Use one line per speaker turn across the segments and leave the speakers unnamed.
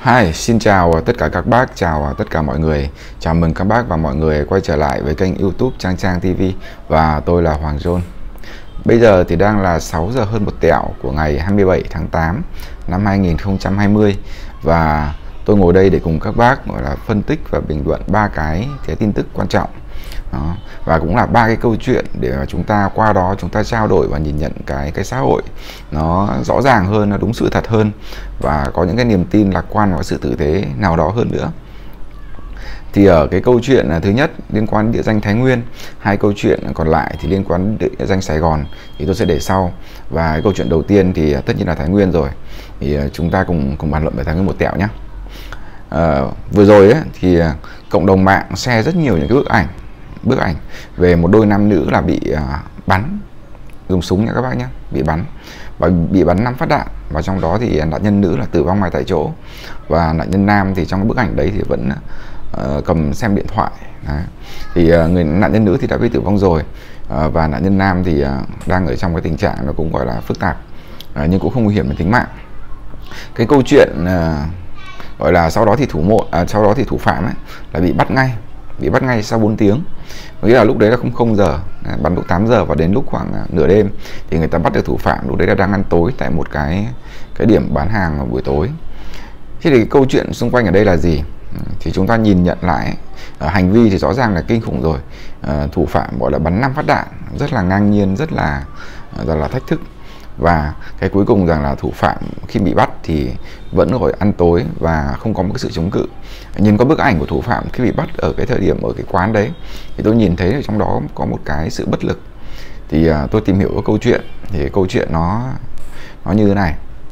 Hi, xin chào tất cả các bác, chào tất cả mọi người. Chào mừng các bác và mọi người quay trở lại với kênh YouTube Trang Trang TV và tôi là Hoàng John. Bây giờ thì đang là 6 giờ hơn một tẹo của ngày 27 tháng 8 năm 2020 và tôi ngồi đây để cùng các bác gọi là phân tích và bình luận ba cái tin tức quan trọng. Đó. Và cũng là ba cái câu chuyện để mà chúng ta qua đó chúng ta trao đổi và nhìn nhận cái xã hội nó rõ ràng hơn, nó đúng sự thật hơn và có những cái niềm tin lạc quan vào sự tử tế nào đó hơn nữa. Thì ở cái câu chuyện thứ nhất liên quan đến địa danh Thái Nguyên, hai câu chuyện còn lại thì liên quan đến địa danh Sài Gòn thì tôi sẽ để sau. Và cái câu chuyện đầu tiên thì tất nhiên là Thái Nguyên rồi, thì chúng ta cùng bàn luận về Thái Nguyên một tẹo nhé. Vừa rồi ấy, thì cộng đồng mạng share rất nhiều những cái bức ảnh về một đôi nam nữ là bị bắn dùng súng nha các bác nhé, bị bắn và bị bắn 5 phát đạn, và trong đó thì nạn nhân nữ là tử vong ngay tại chỗ và nạn nhân nam thì trong cái bức ảnh đấy thì vẫn cầm xem điện thoại. Đấy. Thì nạn nhân nữ thì đã bị tử vong rồi, và nạn nhân nam thì đang ở trong cái tình trạng nó cũng gọi là phức tạp, nhưng cũng không nguy hiểm đến tính mạng. Cái câu chuyện gọi là sau đó thì thủ phạm ấy là bị bắt ngay sau 4 tiếng. Nghĩa là lúc đấy là 00 giờ, bắn lúc 8 giờ và đến lúc khoảng nửa đêm thì người ta bắt được thủ phạm. Lúc đấy là đang ăn tối tại một cái điểm bán hàng vào buổi tối. Thế thì cái câu chuyện xung quanh ở đây là gì? Thì chúng ta nhìn nhận lại hành vi thì rõ ràng là kinh khủng rồi. Thủ phạm gọi là bắn 5 phát đạn, rất là ngang nhiên, rất là thách thức. Và cái cuối cùng rằng là thủ phạm khi bị bắt thì vẫn gọi ăn tối và không có một cái sự chống cự. Nhìn có bức ảnh của thủ phạm khi bị bắt ở cái thời điểm ở cái quán đấy thì tôi nhìn thấy ở trong đó có một cái sự bất lực. Thì tôi tìm hiểu cái câu chuyện, thì cái câu chuyện nó như thế này.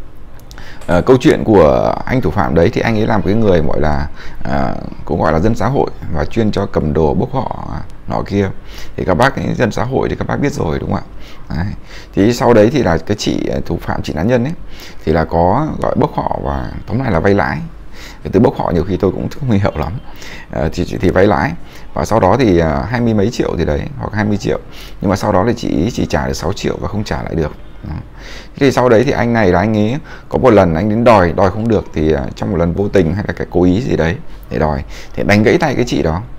Câu chuyện của anh thủ phạm đấy thì anh ấy là một cái người gọi là cũng gọi là dân xã hội và chuyên cho cầm đồ bốc họ nọ kia. Thì các bác ấy, dân xã hội thì các bác biết rồi đúng không ạ? Đấy. Thì sau đấy thì là cái chị thủ phạm, chị nạn nhân ấy thì là có gọi bốc họ và tóm lại là vay lãi. Cái từ bốc họ nhiều khi tôi cũng không hiểu lắm. Thì vay lãi và sau đó thì 20 mấy triệu thì đấy, hoặc 20 triệu, nhưng mà sau đó thì chị chỉ trả được 6 triệu và không trả lại được. Thì sau đấy thì anh này là anh ấy có một lần anh đến đòi không được, thì trong một lần vô tình hay là cái cố ý gì đấy để đòi thì đánh gãy tay cái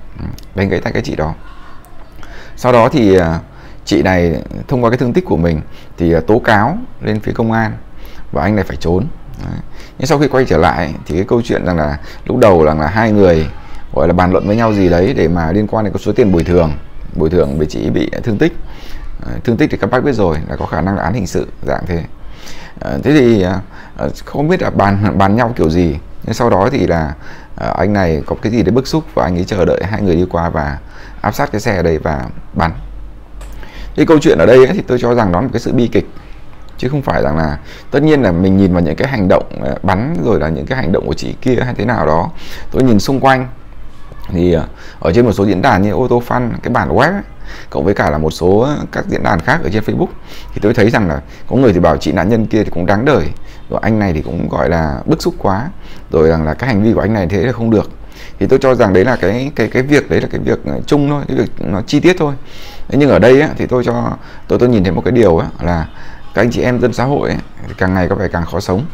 chị đó. Sau đó thì chị này thông qua cái thương tích của mình thì tố cáo lên phía công an và anh này phải trốn. Đấy. Nhưng sau khi quay trở lại thì cái câu chuyện rằng là lúc đầu là hai người gọi là bàn luận với nhau gì đấy để mà liên quan đến có số tiền bồi thường với chị bị thương tích. Thương tích thì các bác biết rồi là có khả năng là án hình sự dạng thế. Thế thì không biết là bàn nhau kiểu gì, nhưng sau đó thì là anh này có cái gì đấy bức xúc và anh ấy chờ đợi hai người đi qua và áp sát cái xe ở đây và bắn. Cái câu chuyện ở đây ấy, thì tôi cho rằng đó là một cái sự bi kịch, chứ không phải rằng là tất nhiên là mình nhìn vào những cái hành động bắn rồi là những cái hành động của chị kia hay thế nào đó. Tôi nhìn xung quanh thì ở trên một số diễn đàn như AutoFan, cái bản web ấy, cộng với cả là một số các diễn đàn khác ở trên Facebook thì tôi thấy rằng là có người thì bảo chị nạn nhân kia thì cũng đáng đời, rồi anh này thì cũng gọi là bức xúc quá, rồi rằng là cái hành vi của anh này thế là không được. Thì tôi cho rằng đấy là cái việc đấy là cái việc chung thôi, cái việc nó chi tiết thôi. Thế nhưng ở đây ấy, thì tôi nhìn thấy một cái điều ấy, là các anh chị em dân xã hội ấy, càng ngày có vẻ càng khó sống.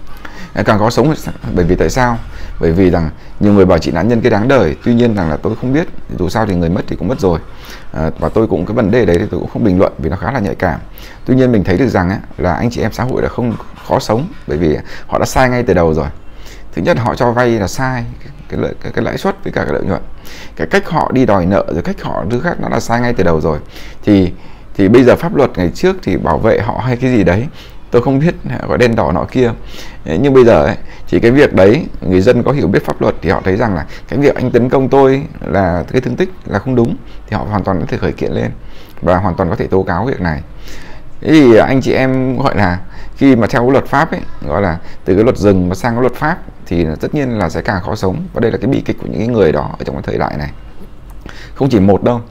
Bởi vì tại sao? Bởi vì rằng nhiều người bảo chị nạn nhân kia đáng đời, tuy nhiên rằng là tôi không biết, dù sao thì người mất thì cũng mất rồi, và tôi cũng cái vấn đề đấy thì tôi cũng không bình luận vì nó khá là nhạy cảm. Tuy nhiên mình thấy được rằng ấy, là anh chị em xã hội là không khó sống, bởi vì họ đã sai ngay từ đầu rồi. Thứ nhất họ cho vay là sai cái lãi suất với cả cái lợi nhuận, cái cách họ đi đòi nợ rồi cách họ thứ khác nó là sai ngay từ đầu rồi. Thì bây giờ pháp luật ngày trước thì bảo vệ họ hay cái gì đấy tôi không biết, gọi đen đỏ nọ kia. Nhưng bây giờ ấy, thì cái việc đấy người dân có hiểu biết pháp luật thì họ thấy rằng là cái việc anh tấn công tôi là cái thương tích là không đúng, thì họ hoàn toàn có thể khởi kiện lên và hoàn toàn có thể tố cáo việc này. Thế thì anh chị em gọi là khi mà theo cái luật pháp ấy, gọi là từ cái luật rừng mà sang cái luật pháp thì tất nhiên là sẽ càng khó sống, và đây là cái bi kịch của những cái người đó ở trong cái thời đại này. Không chỉ một đâu,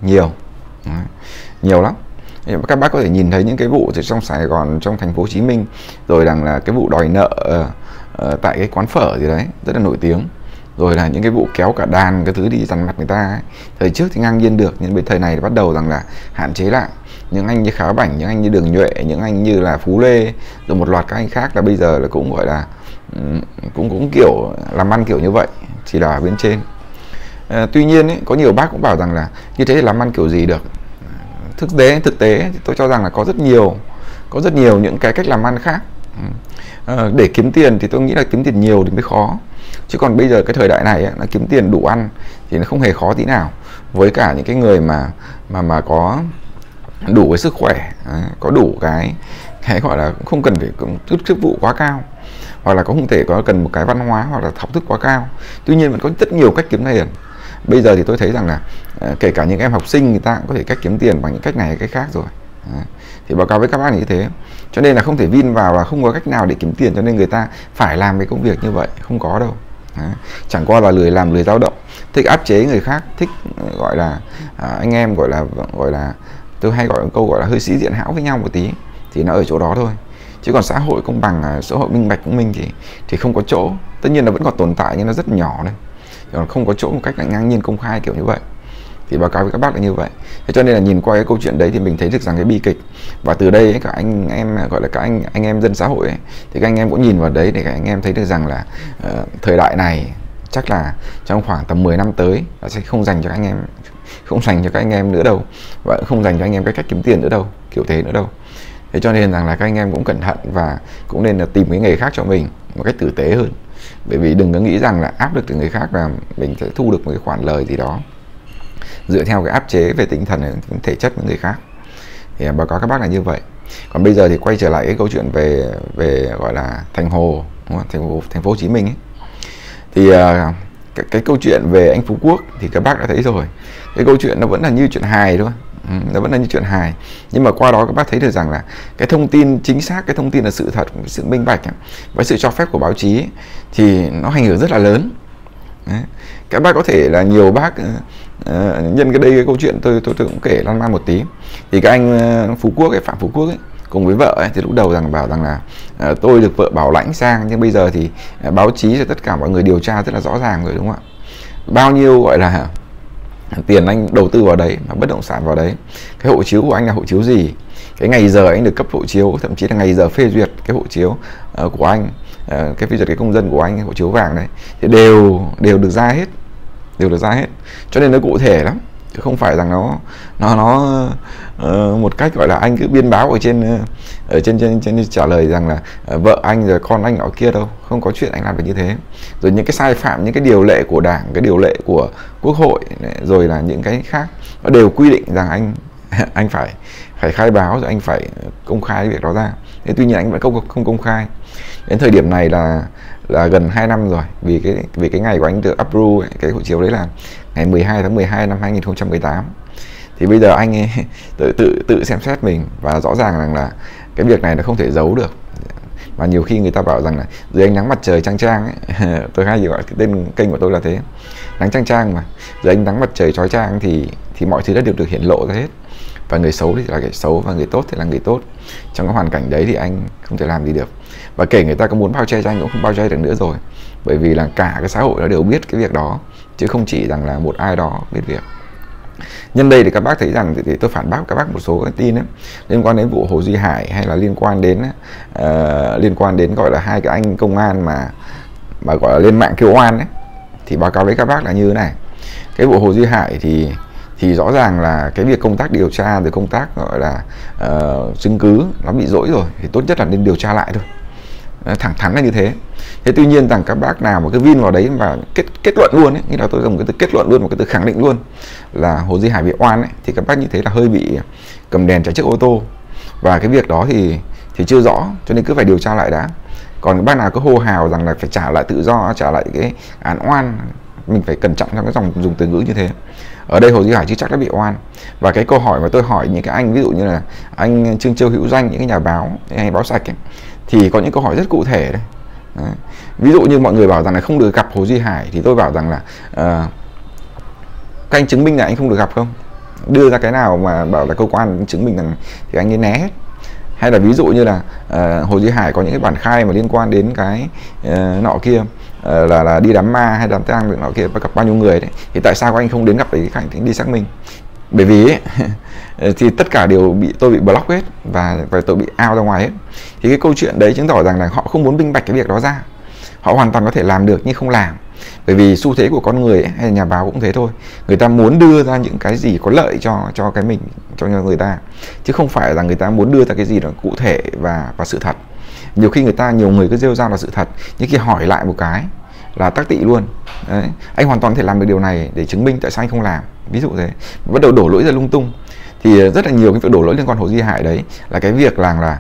nhiều lắm. Các bác có thể nhìn thấy những cái vụ trong Sài Gòn, trong thành phố Hồ Chí Minh, rồi rằng là cái vụ đòi nợ tại cái quán phở gì đấy rất là nổi tiếng. rồi là những cái vụ kéo cả đàn cái thứ đi dằn mặt người ta ấy. Thời trước thì ngang nhiên được, nhưng bên thời này bắt đầu rằng là hạn chế lại. Những anh như Khá Bảnh, những anh như Đường Nhuệ, những anh như là Phú Lê, rồi một loạt các anh khác là bây giờ là cũng gọi là cũng kiểu làm ăn kiểu như vậy, chỉ là ở bên trên. Tuy nhiên ấy, có nhiều bác cũng bảo rằng là như thế thì làm ăn kiểu gì được. Thực tế thì tôi cho rằng là có rất nhiều những cái cách làm ăn khác. Để kiếm tiền thì tôi nghĩ là kiếm tiền nhiều thì mới khó, chứ còn bây giờ cái thời đại này ấy, là kiếm tiền đủ ăn thì nó không hề khó tí nào, với cả những cái người mà có đủ cái sức khỏe, có đủ cái gọi là không cần phải chức vụ quá cao, hoặc là không thể có cần một cái văn hóa hoặc là học thức quá cao. Tuy nhiên vẫn có rất nhiều cách kiếm tiền. Bây giờ thì tôi thấy rằng là kể cả những em học sinh người ta cũng có thể cách kiếm tiền bằng những cách này hay cách khác rồi. Thì báo cáo với các bác là như thế. Cho nên là không thể vin vào là không có cách nào để kiếm tiền, cho nên người ta phải làm cái công việc như vậy, không có đâu. Chẳng qua là lười làm, lười dao động, thích áp chế người khác, thích gọi là anh em gọi là tôi hay gọi một câu gọi là hơi sĩ diện hão với nhau một tí, thì nó ở chỗ đó thôi. Chứ còn xã hội công bằng, xã hội minh bạch của mình thì không có chỗ. Tất nhiên là vẫn còn tồn tại nhưng nó rất nhỏ đây, còn không có chỗ một cách là ngang nhiên công khai kiểu như vậy. Thì báo cáo với các bác là như vậy. Thế cho nên là nhìn qua cái câu chuyện đấy thì mình thấy được rằng cái bi kịch, và từ đây ấy, cả anh em gọi là các anh em dân xã hội ấy, thì các anh em cũng nhìn vào đấy để các anh em thấy được rằng là thời đại này chắc là trong khoảng tầm 10 năm tới là sẽ không dành cho các anh em, không dành cho các anh em nữa đâu, và không dành cho anh em cái cách kiếm tiền nữa đâu, kiểu thế nữa đâu. Thế cho nên rằng là các anh em cũng cẩn thận và cũng nên là tìm cái nghề khác cho mình một cách tử tế hơn. Bởi vì đừng có nghĩ rằng là áp lực từ người khác là mình sẽ thu được một cái khoản lời gì đó dựa theo cái áp chế về tinh thần, thể chất của người khác. Thì báo cáo các bác là như vậy. Còn bây giờ thì quay trở lại cái câu chuyện về gọi là thành phố Hồ Chí Minh ấy. Thì cái câu chuyện về anh Phú Quốc thì các bác đã thấy rồi. Cái câu chuyện nó vẫn là như chuyện hài thôi. Nó vẫn là như chuyện hài. Nhưng mà qua đó các bác thấy được rằng là cái thông tin chính xác, cái thông tin là sự thật, sự minh bạch với sự cho phép của báo chí ấy, thì nó ảnh hưởng rất là lớn. Đấy. Các bác có thể là nhiều bác nhân cái câu chuyện tôi cũng kể lan man một tí. Thì cái anh Phú Quốc ấy, Phạm Phú Quốc ấy, cùng với vợ ấy, thì lúc đầu bảo rằng là tôi được vợ bảo lãnh sang, nhưng bây giờ thì báo chí và tất cả mọi người điều tra rất là rõ ràng rồi, đúng không ạ? Bao nhiêu gọi là tiền anh đầu tư vào đấy, mà bất động sản vào đấy, cái hộ chiếu của anh là hộ chiếu gì, cái ngày giờ anh được cấp hộ chiếu, thậm chí là ngày giờ phê duyệt cái hộ chiếu của anh, cái phê duyệt cái công dân của anh, hộ chiếu vàng đấy, thì đều được ra hết, cho nên nó cụ thể lắm, chứ không phải rằng nó một cách gọi là anh cứ biên báo ở trên trả lời rằng là vợ anh rồi con anh ở kia đâu, không có chuyện anh làm được như thế. Rồi những cái sai phạm, những cái điều lệ của đảng, cái điều lệ của quốc hội, rồi là những cái khác, nó đều quy định rằng anh phải khai báo, rồi anh phải công khai cái việc đó ra. Thế tuy nhiên anh vẫn không công khai. Đến thời điểm này là gần 2 năm rồi, vì cái ngày của anh được approve cái hộ chiếu đấy là ngày 12 tháng 12 năm 2018. Thì bây giờ anh ấy tự xem xét mình, và rõ ràng rằng là cái việc này nó không thể giấu được. Và nhiều khi người ta bảo rằng là dưới ánh nắng mặt trời chang chang ấy, tôi hay gọi cái tên kênh của tôi là thế, nắng chang chang mà, dưới ánh nắng mặt trời chói chang thì mọi thứ đã được hiển lộ ra hết. Và người xấu thì là người xấu, và người tốt thì là người tốt. Trong cái hoàn cảnh đấy thì anh không thể làm gì được. Và kể người ta có muốn bao che cho anh cũng không bao che được nữa rồi. Bởi vì là cả cái xã hội nó đều biết cái việc đó, chứ không chỉ rằng là một ai đó biết việc. Nhân đây thì các bác thấy rằng thì tôi phản bác các bác một số cái tin ấy, liên quan đến vụ Hồ Duy Hải, hay là liên quan đến gọi là hai cái anh công an mà gọi là lên mạng kêu oan ấy. Thì báo cáo với các bác là như thế này. Cái vụ Hồ Duy Hải thì rõ ràng là cái việc công tác điều tra, rồi công tác gọi là chứng cứ nó bị dỗi rồi, thì tốt nhất là nên điều tra lại thôi, thẳng thắn là như thế. Thế tuy nhiên rằng các bác nào mà cứ vin vào đấy và kết luận luôn ấy, như là tôi dùng cái từ kết luận luôn, một cái từ khẳng định luôn là Hồ Duy Hải bị oan ấy, thì các bác như thế là hơi bị cầm đèn chạy trước ô tô. Và cái việc đó thì chưa rõ, cho nên cứ phải điều tra lại đã. Còn các bác nào cứ hô hào rằng là phải trả lại tự do, trả lại cái án oan, mình phải cẩn trọng trong cái dòng dùng từ ngữ như thế. Ở đây Hồ Duy Hải chưa chắc đã bị oan. Và cái câu hỏi mà tôi hỏi những cái anh, ví dụ như là anh Trương Châu Hữu Danh, những cái nhà báo hay báo sạch ấy, thì có những câu hỏi rất cụ thể đấy. Đấy. Ví dụ như mọi người bảo rằng là không được gặp Hồ Duy Hải, thì tôi bảo rằng là các anh chứng minh là anh không được gặp không? Đưa ra cái nào mà bảo là cơ quan chứng minh rằng thì anh ấy né hết. Hay là ví dụ như là Hồ Duy Hải có những cái bản khai mà liên quan đến cái nọ kia, là đi đám ma hay đám tang nọ kia gặp bao nhiêu người đấy, thì tại sao anh không đến gặp cái cảnh đi xác minh? Bởi vì ấy, thì tất cả đều tôi bị block hết và tôi bị out ra ngoài hết. Thì cái câu chuyện đấy chứng tỏ rằng là họ không muốn minh bạch cái việc đó ra. Họ hoàn toàn có thể làm được nhưng không làm. Bởi vì xu thế của con người ấy, hay là nhà báo cũng thế thôi, người ta muốn đưa ra những cái gì có lợi cho cái mình, cho người ta, chứ không phải là người ta muốn đưa ra cái gì đó cụ thể và sự thật. Nhiều khi nhiều người cứ rêu rao là sự thật, nhưng khi hỏi lại một cái là tắc tị luôn. Đấy. Anh hoàn toàn có thể làm được điều này để chứng minh tại sao anh không làm, ví dụ thế. Bắt đầu đổ lỗi ra lung tung. Thì rất là nhiều cái việc đổ lỗi liên quan Hồ Duy Hải đấy là cái việc là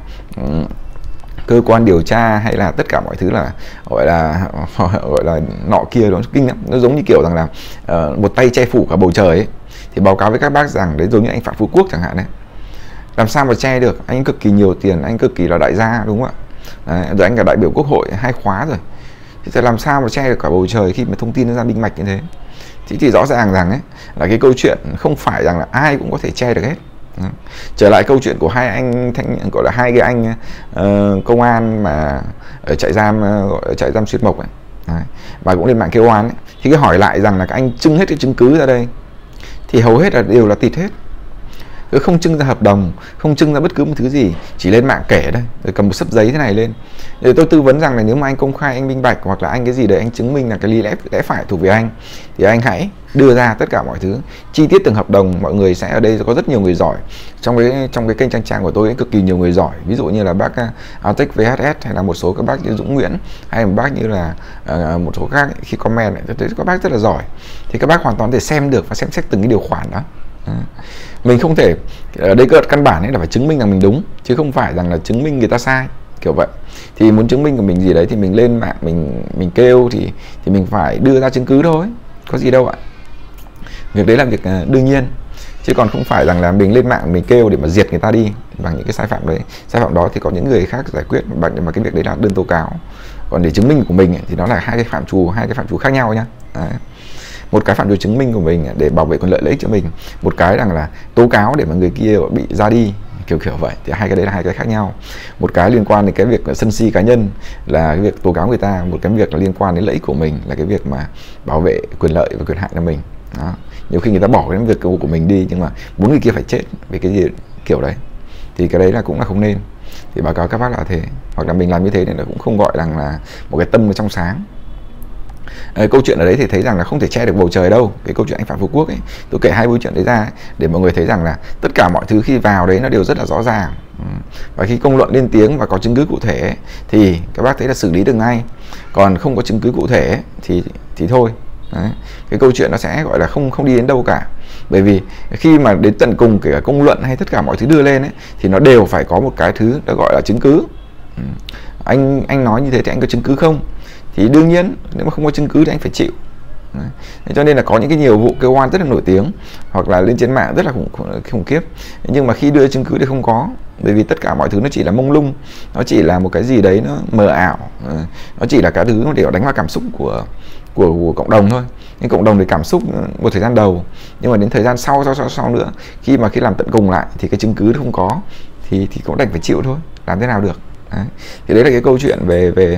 cơ quan điều tra hay là tất cả mọi thứ là gọi là nọ kia, đó kinh lắm. Nó giống như kiểu rằng là một tay che phủ cả bầu trời ấy. Thì báo cáo với các bác rằng đấy, giống như anh Phạm Phú Quốc chẳng hạn đấy, làm sao mà che được? Anh cực kỳ nhiều tiền, anh cực kỳ là đại gia, đúng không ạ? Đấy, rồi anh là đại biểu Quốc hội 2 khóa rồi, thì làm sao mà che được cả bầu trời khi mà thông tin nó ra minh bạch như thế? Thì rõ ràng rằng ấy là cái câu chuyện không phải rằng là ai cũng có thể che được hết. Trở lại câu chuyện của hai anh gọi là hai cái anh công an mà ở trại giam Xuyên Mộc ấy. Đấy. Và cũng lên mạng kêu oan ấy. Thì cứ hỏi lại rằng là các anh trưng hết cái chứng cứ ra đây, thì hầu hết là đều là tịt hết. Cứ không trưng ra hợp đồng, không trưng ra bất cứ một thứ gì, chỉ lên mạng kể đây, rồi cầm một xấp giấy thế này lên. Rồi tôi tư vấn rằng là nếu mà anh công khai, anh minh bạch, hoặc là anh cái gì đấy anh chứng minh là cái lý lẽ phải thuộc về anh, thì anh hãy đưa ra tất cả mọi thứ chi tiết từng hợp đồng. Mọi người sẽ ở đây có rất nhiều người giỏi trong cái kênh trang của tôi ấy, cực kỳ nhiều người giỏi, ví dụ như là bác Altec VHS, hay là một số các bác như Dũng Nguyễn, hay một bác như là một số khác ấy, khi comment này tôi thấy các bác rất là giỏi, thì các bác hoàn toàn có thể xem được và xem xét từng cái điều khoản đó. Mình không thể ở đây căn bản ấy là phải chứng minh rằng mình đúng, chứ không phải rằng là chứng minh người ta sai, kiểu vậy. Thì muốn chứng minh của mình gì đấy thì mình lên mạng mình kêu thì mình phải đưa ra chứng cứ thôi, có gì đâu ạ. Việc đấy là việc đương nhiên, chứ còn không phải rằng là mình lên mạng mình kêu để mà diệt người ta đi bằng những cái sai phạm đấy. Sai phạm đó thì có những người khác giải quyết bằng, mà cái việc đấy là đơn tố cáo. Còn để chứng minh của mình ấy, thì nó là hai cái phạm trù khác nhau nhá. Đấy. Một cái phạm trù chứng minh của mình để bảo vệ quyền lợi ích cho mình, một cái rằng là tố cáo để mà người kia bị ra đi, kiểu vậy. Thì hai cái đấy là hai cái khác nhau. Một cái liên quan đến cái việc sân si cá nhân là cái việc tố cáo người ta, một cái việc là liên quan đến lợi ích của mình là cái việc mà bảo vệ quyền lợi và quyền hạn cho mình. Đó. Nhiều khi người ta bỏ cái việc của mình đi, nhưng mà muốn người kia phải chết vì cái gì kiểu đấy, thì cái đấy là cũng là không nên. Thì báo cáo các bác là thế, hoặc là mình làm như thế nên là cũng không gọi rằng là một cái tâm trong sáng. Câu chuyện ở đấy thì thấy rằng là không thể che được bầu trời đâu. Cái câu chuyện anh Phạm Phú Quốc ấy, tôi kể hai câu chuyện đấy ra ấy, để mọi người thấy rằng là tất cả mọi thứ khi vào đấy nó đều rất là rõ ràng. Và khi công luận lên tiếng và có chứng cứ cụ thể ấy, thì các bác thấy là xử lý được ngay. Còn không có chứng cứ cụ thể ấy, thì thôi. Đấy. Cái câu chuyện nó sẽ gọi là không đi đến đâu cả. Bởi vì khi mà đến tận cùng, kể cả công luận hay tất cả mọi thứ đưa lên ấy, thì nó đều phải có một cái thứ nó gọi là chứng cứ. Anh nói như thế thì anh có chứng cứ không? Thì đương nhiên nếu mà không có chứng cứ thì anh phải chịu. Đấy. Cho nên là có những cái nhiều vụ kêu oan rất là nổi tiếng, hoặc là lên trên mạng rất là khủng khiếp, nhưng mà khi đưa chứng cứ thì không có. Bởi vì tất cả mọi thứ nó chỉ là mông lung, nó chỉ là một cái gì đấy nó mờ ảo, nó chỉ là cái thứ để đánh vào cảm xúc của cộng đồng thôi. Nhưng cộng đồng thì cảm xúc một thời gian đầu, nhưng mà đến thời gian sau nữa, khi làm tận cùng lại thì cái chứng cứ không có, thì cũng đành phải chịu thôi, làm thế nào được. Đấy. Thì đấy là cái câu chuyện về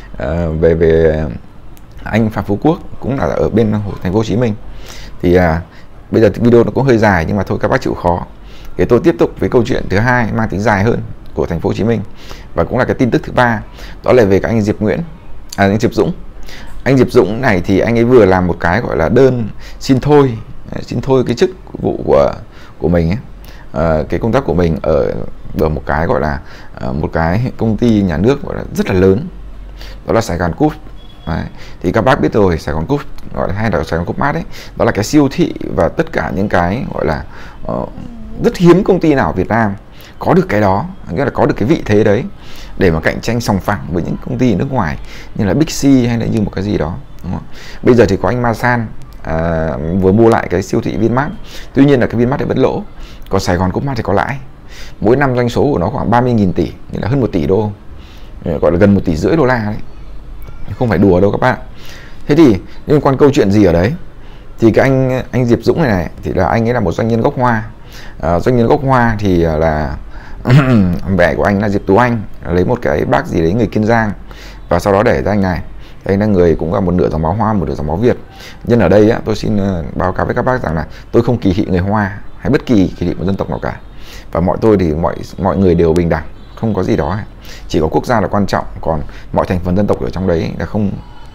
anh Phạm Phú Quốc, cũng là ở bên thành phố Hồ Chí Minh. Thì bây giờ video nó cũng hơi dài, nhưng mà thôi các bác chịu khó. Thì tôi tiếp tục với câu chuyện thứ hai mang tính dài hơn của thành phố Hồ Chí Minh, và cũng là cái tin tức thứ ba, đó là về các anh anh Diệp Dũng. Anh Diệp Dũng này thì anh ấy vừa làm một cái gọi là đơn xin thôi cái chức vụ của mình ấy. Cái công tác của mình ở một cái gọi là một cái công ty nhà nước gọi là rất là lớn, đó là Sài Gòn Cúp. Đấy. Thì các bác biết rồi, Sài Gòn Cúp gọi là, hay là Sài Gòn Cúp Mart ấy, đó là cái siêu thị và tất cả những cái gọi là rất hiếm công ty nào ở Việt Nam có được cái đó, nghĩa là có được cái vị thế đấy để mà cạnh tranh sòng phẳng với những công ty nước ngoài như là Big C hay là như một cái gì đó, đúng không? Bây giờ thì có anh Masan vừa mua lại cái siêu thị Vinmart, tuy nhiên là cái Vinmart thì vẫn lỗ, còn Sài Gòn Cúp Mart thì có lãi. Mỗi năm doanh số của nó khoảng 30.000 tỷ, nghĩa là hơn 1 tỷ đô, gọi là gần 1,5 tỷ đô la đấy, không phải đùa đâu các bạn. Thế thì liên quan câu chuyện gì ở đấy, thì cái anh Diệp Dũng này thì là anh ấy là một doanh nhân gốc Hoa. Doanh nhân gốc Hoa thì là mẹ của anh là Diệp Tú Anh lấy một cái bác gì đấy người Kiên Giang, và sau đó để ra anh này. Anh là người cũng là một nửa dòng máu Hoa, một nửa dòng máu Việt. Nhân ở đây á, tôi xin báo cáo với các bác rằng là tôi không kỳ thị người Hoa hay bất kỳ kỳ thị một dân tộc nào cả, và mọi tôi thì mọi người đều bình đẳng, không có gì đó, chỉ có quốc gia là quan trọng, còn mọi thành phần dân tộc ở trong đấy là không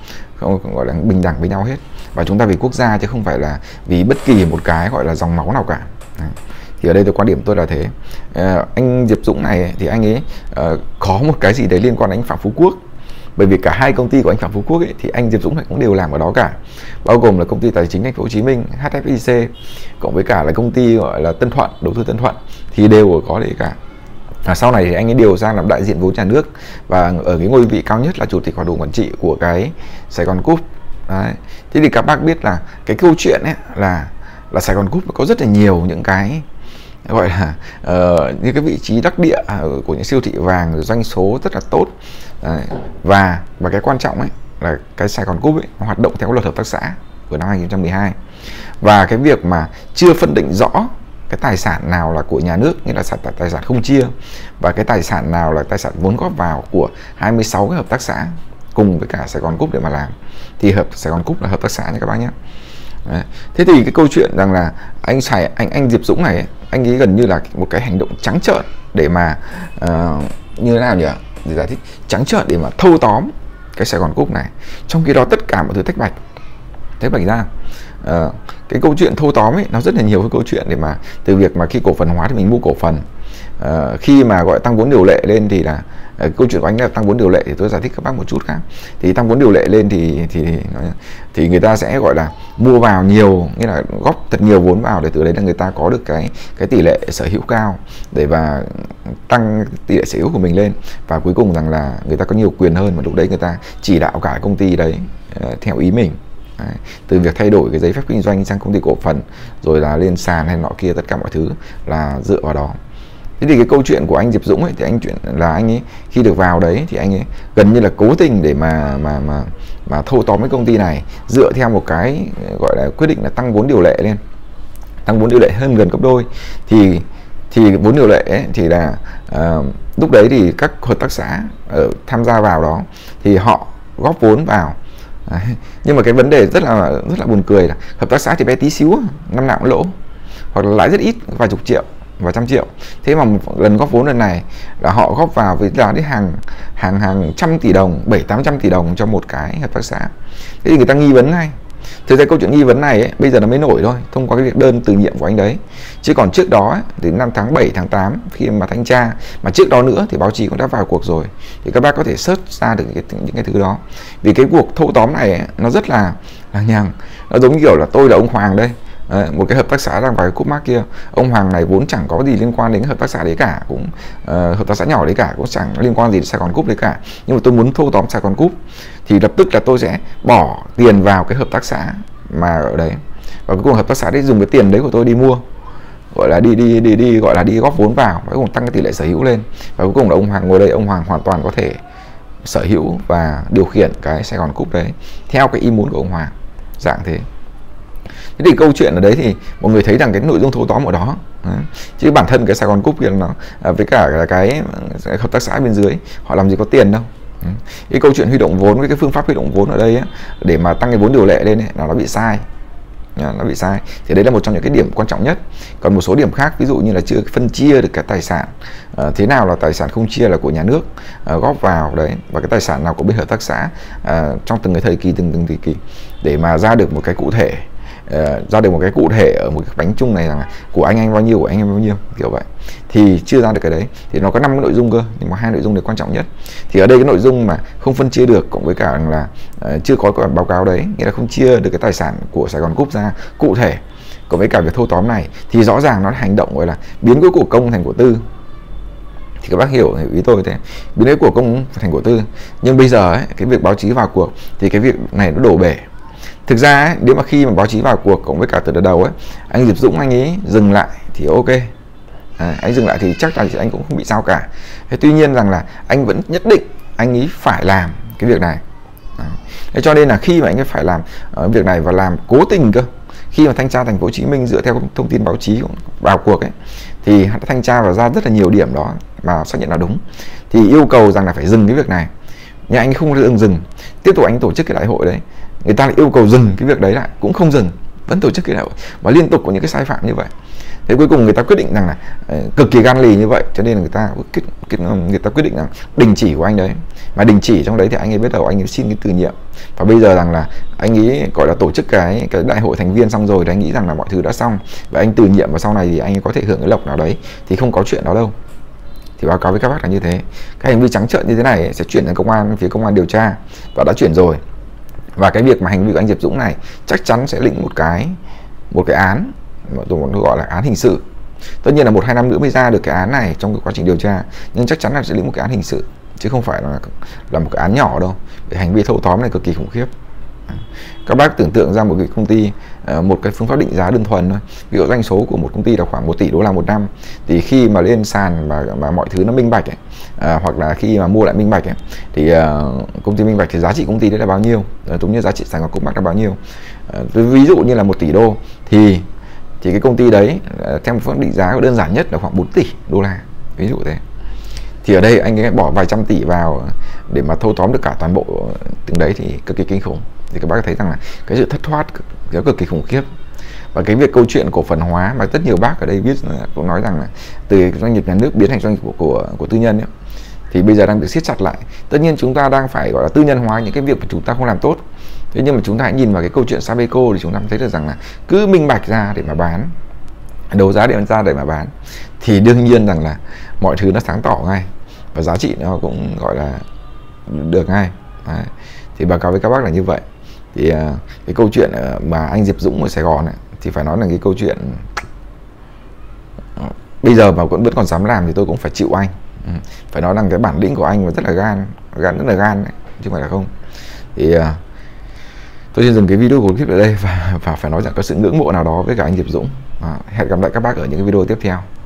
gọi là bình đẳng với nhau hết, và chúng ta vì quốc gia chứ không phải là vì bất kỳ một cái gọi là dòng máu nào cả. Đấy. Thì ở đây quan điểm tôi là thế. Anh Diệp Dũng này thì anh ấy có một cái gì đấy liên quan đến anh Phạm Phú Quốc, bởi vì cả hai công ty của anh Phạm Phú Quốc ấy, thì anh Diệp Dũng này cũng đều làm ở đó cả, bao gồm là công ty tài chính Thành phố Hồ Chí Minh HFIC, cộng với cả là công ty gọi là Tân Thuận, đầu tư Tân Thuận, thì đều có đấy cả. Sau này thì anh ấy điều sang làm đại diện vốn nhà nước, và ở cái ngôi vị cao nhất là chủ tịch hội đồng quản trị của cái Sài Gòn Cúp. Đấy. Thế thì các bác biết là cái câu chuyện ấy là Sài Gòn Cúp có rất là nhiều những cái gọi là những cái vị trí đắc địa của những siêu thị vàng, doanh số rất là tốt. Đấy. Và cái quan trọng ấy là cái Sài Gòn Cúp ấy hoạt động theo luật hợp tác xã của năm 2012, và cái việc mà chưa phân định rõ cái tài sản nào là của nhà nước, nghĩa là tài sản không chia, và cái tài sản nào là tài sản vốn góp vào của 26 cái hợp tác xã cùng với cả Sài Gòn Cúp để mà làm, thì Sài Gòn Cúp là hợp tác xã nha các bác nhé. Đấy. Thế thì cái câu chuyện rằng là anh Diệp Dũng này, anh ấy gần như là một cái hành động trắng trợn để mà như thế nào nhỉ, để giải thích, trắng trợn để mà thâu tóm cái Sài Gòn Cúp này, trong khi đó tất cả mọi thứ tách bạch ra. Cái câu chuyện thâu tóm ấy nó rất là nhiều cái câu chuyện, để mà từ việc mà khi cổ phần hóa thì mình mua cổ phần, khi mà gọi tăng vốn điều lệ lên thì là câu chuyện của anh là tăng vốn điều lệ, thì tôi giải thích các bác một chút khác. Thì tăng vốn điều lệ lên thì người ta sẽ gọi là mua vào nhiều, nghĩa là góp thật nhiều vốn vào, để từ đấy là người ta có được cái tỷ lệ sở hữu cao, để và tăng tỷ lệ sở hữu của mình lên, và cuối cùng rằng là người ta có nhiều quyền hơn, mà lúc đấy người ta chỉ đạo cả công ty đấy theo ý mình. Đấy. Từ việc thay đổi cái giấy phép kinh doanh sang công ty cổ phần, rồi là lên sàn hay nọ kia, tất cả mọi thứ là dựa vào đó. Thế thì cái câu chuyện của anh Diệp Dũng ấy, thì anh ấy khi được vào đấy thì anh ấy gần như là cố tình để mà thâu tóm cái công ty này, dựa theo một cái gọi là quyết định là tăng vốn điều lệ lên, tăng vốn điều lệ hơn gần gấp đôi. Thì vốn điều lệ ấy, thì là lúc đấy thì các hợp tác xã tham gia vào đó thì họ góp vốn vào. Đấy. Nhưng mà cái vấn đề rất là buồn cười là hợp tác xã thì bé tí xíu, năm nào cũng lỗ, hoặc là lãi rất ít, vài chục triệu, vài trăm triệu. Thế mà một lần góp vốn lần này là họ góp vào với giá đến hàng trăm tỷ đồng, 700-800 tỷ đồng cho một cái hợp tác xã. Thế thì người ta nghi vấn ngay. Thực ra câu chuyện nghi vấn này ấy, bây giờ nó mới nổi thôi, thông qua cái việc đơn từ nhiệm của anh đấy. Chứ còn trước đó ấy, từ năm tháng 7, tháng 8 khi mà thanh tra, mà trước đó nữa thì báo chí cũng đã vào cuộc rồi, thì các bác có thể search ra được những cái thứ đó. Vì cái cuộc thâu tóm này ấy, nó rất là nhằng. Nó giống kiểu là tôi là ông Hoàng đây, một cái hợp tác xã đang vào cái cúp mác kia, ông Hoàng này vốn chẳng có gì liên quan đến hợp tác xã đấy cả, cũng hợp tác xã nhỏ đấy cả, cũng chẳng liên quan gì đến Sài Gòn Cúp đấy cả, nhưng mà tôi muốn thâu tóm Sài Gòn Cúp thì lập tức là tôi sẽ bỏ tiền vào cái hợp tác xã mà ở đấy, và cuối cùng hợp tác xã đấy dùng cái tiền đấy của tôi đi mua, gọi là đi gọi là đi góp vốn vào, và cuối cùng tăng cái tỷ lệ sở hữu lên, và cuối cùng là ông Hoàng ngồi đây, ông Hoàng hoàn toàn có thể sở hữu và điều khiển cái Sài Gòn Cúp đấy theo cái ý muốn của ông Hoàng, dạng thế. Thế thì câu chuyện ở đấy thì mọi người thấy rằng cái nội dung thâu tóm ở đó. Đấy. Chứ bản thân cái Sài Gòn Cúp kia nó với cả là cái hợp tác xã bên dưới họ làm gì có tiền đâu. Cái câu chuyện huy động vốn với cái phương pháp huy động vốn ở đây ấy, để mà tăng cái vốn điều lệ lên ấy, nó bị sai. Nó bị sai. Thì đấy là một trong những cái điểm quan trọng nhất. Còn một số điểm khác, ví dụ như là chưa phân chia được cái tài sản, thế nào là tài sản không chia là của nhà nước góp vào đấy, và cái tài sản nào của bên hợp tác xã trong từng cái thời kỳ, từng thời kỳ, để mà ra được một cái cụ thể, ở một cái bánh chung này rằng là của anh bao nhiêu, của anh em bao nhiêu, kiểu vậy. Thì chưa ra được cái đấy. Thì nó có 5 cái nội dung cơ, nhưng mà 2 nội dung đấy quan trọng nhất. Thì ở đây cái nội dung mà không phân chia được, cộng với cả là chưa có cái báo cáo đấy, nghĩa là không chia được cái tài sản của Sài Gòn Cúp ra cụ thể, cộng với cả việc thâu tóm này, thì rõ ràng nó là hành động gọi là biến cái của công thành của tư. Thì các bác hiểu ý tôi thế, biến cái của công thành của tư. Nhưng bây giờ ấy, cái việc báo chí vào cuộc thì cái việc này nó đổ bể. Thực ra ấy, nếu mà khi mà báo chí vào cuộc, cộng với cả từ đầu ấy, anh Diệp Dũng anh ấy dừng lại thì ok, anh dừng lại thì chắc là anh cũng không bị sao cả. Thế tuy nhiên rằng là anh vẫn nhất định anh ấy phải làm cái việc này. Thế cho nên là khi mà anh ấy phải làm việc này, và làm cố tình cơ, khi mà thanh tra Thành phố Hồ Chí Minh dựa theo thông tin báo chí vào cuộc ấy, thì thanh tra vào ra rất là nhiều điểm đó mà xác nhận là đúng, thì yêu cầu rằng là phải dừng cái việc này. Nhưng anh không dừng. tiếp tục anh tổ chức cái đại hội đấy, người ta lại yêu cầu dừng cái việc đấy lại, cũng không dừng, vẫn tổ chức cái đại hội và liên tục có những cái sai phạm như vậy. Thế cuối cùng người ta quyết định rằng là cực kỳ gan lì như vậy, cho nên là người ta quyết định rằng đình chỉ của anh đấy. Mà đình chỉ trong đấy thì anh ấy bắt đầu anh ấy xin cái từ nhiệm, và bây giờ rằng là anh ấy gọi là tổ chức cái đại hội thành viên xong rồi thì anh nghĩ rằng là mọi thứ đã xong và anh từ nhiệm, và sau này thì anh ấy có thể hưởng cái lộc nào đấy, thì không có chuyện đó đâu. Thì báo cáo với các bác là như thế. Cái hành vi trắng trợn như thế này sẽ chuyển đến phía công an điều tra, và đã chuyển rồi. Và cái việc mà hành vi của anh Diệp Dũng này chắc chắn sẽ lĩnh một cái án mà tôi gọi là án hình sự. Tất nhiên là 1-2 năm nữa mới ra được cái án này trong cái quá trình điều tra, nhưng chắc chắn là sẽ lĩnh một cái án hình sự, chứ không phải là một cái án nhỏ đâu. Vì hành vi thâu tóm này cực kỳ khủng khiếp. Các bác tưởng tượng ra một cái công ty, một cái phương pháp định giá đơn thuần thôi. Ví dụ doanh số của một công ty là khoảng 1 tỷ đô la một năm, thì khi mà lên sàn mà mọi thứ nó minh bạch ấy, hoặc là khi mà mua lại minh bạch ấy, thì công ty minh bạch thì giá trị công ty đấy là bao nhiêu, cũng như giá trị sản phẩm của bác là bao nhiêu. Ví dụ như là 1 tỷ đô thì cái công ty đấy theo một phương pháp định giá đơn giản nhất là khoảng 4 tỷ đô la, ví dụ thế. Thì ở đây anh ấy bỏ vài trăm tỷ vào để mà thâu tóm được cả toàn bộ từng đấy thì cực kỳ kinh khủng. Thì các bác thấy rằng là cái sự thất thoát nó cực kỳ khủng khiếp. Và cái việc câu chuyện cổ phần hóa mà rất nhiều bác ở đây viết cũng nói rằng là từ doanh nghiệp nhà nước biến thành doanh nghiệp của tư nhân ấy, thì bây giờ đang được siết chặt lại. Tất nhiên chúng ta đang phải gọi là tư nhân hóa những cái việc mà chúng ta không làm tốt. Thế nhưng mà chúng ta hãy nhìn vào cái câu chuyện Sabeco thì chúng ta thấy được rằng là cứ minh bạch ra để mà bán, đấu giá ra để mà bán, thì đương nhiên rằng là mọi thứ nó sáng tỏ ngay và giá trị nó cũng gọi là được ngay. Đấy. Thì báo cáo với các bác là như vậy. Thì cái câu chuyện mà anh Diệp Dũng ở Sài Gòn ấy, thì phải nói là cái câu chuyện bây giờ mà vẫn còn dám làm thì tôi cũng phải chịu anh. Phải nói rằng cái bản lĩnh của anh rất là gan rất là gan đấy, chứ không phải là không. Thì tôi xin dừng cái video của clip ở đây và phải nói rằng có sự ngưỡng mộ nào đó với cả anh Diệp Dũng. Hẹn gặp lại các bác ở những cái video tiếp theo.